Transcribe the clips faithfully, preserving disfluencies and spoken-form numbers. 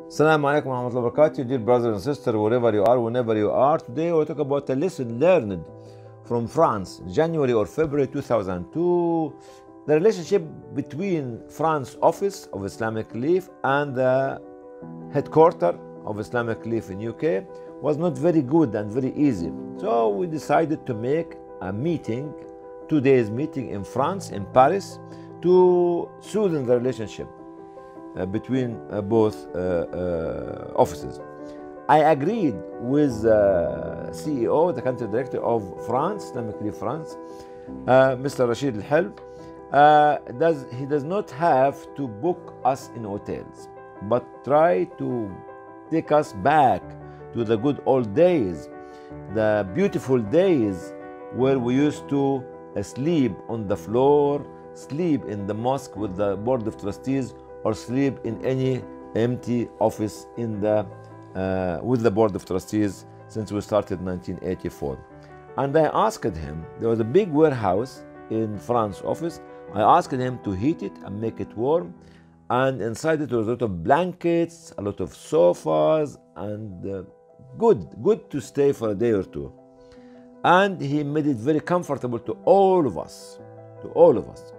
Assalamu alaikum wa rahmatullahi wa barakatuh, dear brothers and sisters, wherever you are, whenever you are. Today we'll talk about a lesson learned from France, January or February two thousand two. The relationship between France Office of Islamic Relief and the headquarters of Islamic Relief in U K was not very good and very easy. So we decided to make a meeting, two days meeting in France, in Paris, to soothe the relationship Uh, between uh, both uh, uh, offices. I agreed with the uh, C E O, the country director of France, Islamic Relief France, uh, Mister Rashid Al-Helb. Uh, does, he does not have to book us in hotels, but try to take us back to the good old days, the beautiful days where we used to uh, sleep on the floor, sleep in the mosque with the board of trustees, or sleep in any empty office in the, uh, with the board of trustees since we started in nineteen eighty-four. And I asked him, there was a big warehouse in France office, I asked him to heat it and make it warm, and inside it was a lot of blankets, a lot of sofas, and uh, good, good to stay for a day or two. And he made it very comfortable to all of us, to all of us.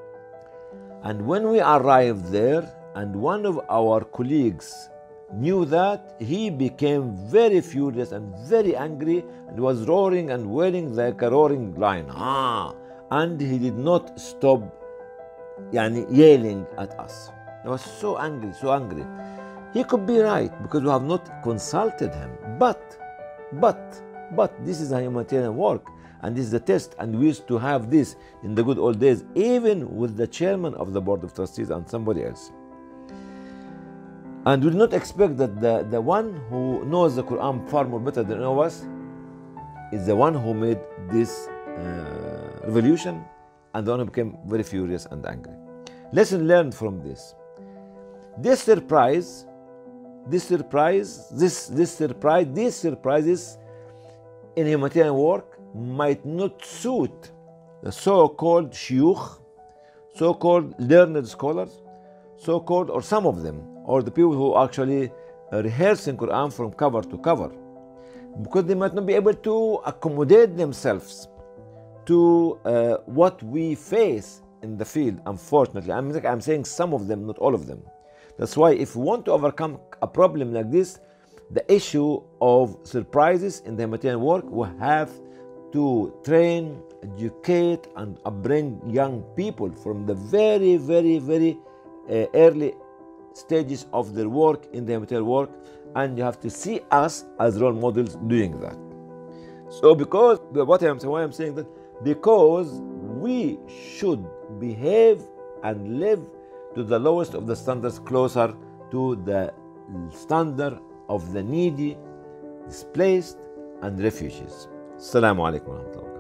And when we arrived there, and one of our colleagues knew that, he became very furious and very angry and was roaring and wailing like a roaring lion. Ah! And he did not stop yani, yelling at us. He was so angry, so angry. He could be right because we have not consulted him. But, but, but this is a humanitarian work. And this is the test, and we used to have this in the good old days, even with the chairman of the board of trustees and somebody else. And we do not expect that the, the one who knows the Quran far more better than all of us is the one who made this uh, revolution, and the one who became very furious and angry. Lesson learned from this. This surprise, this surprise, this, this surprise, these surprises in humanitarian work might not suit the so-called shuyukh, so-called learned scholars, so-called, or some of them, or the people who actually uh, rehearsing Quran from cover to cover, because they might not be able to accommodate themselves to uh, what we face in the field, unfortunately. I'm, I'm saying some of them, not all of them. That's why if we want to overcome a problem like this, the issue of surprises in the humanitarian work, we have to train, educate, and bring young people from the very, very, very uh, early stages of their work in the humanitarian work, and you have to see us as role models doing that. So because, what I'm, why I'm saying that, because we should behave and live to the lowest of the standards, closer to the standard of the needy, displaced, and refugees. Assalamu alaikum wa rahmatullah.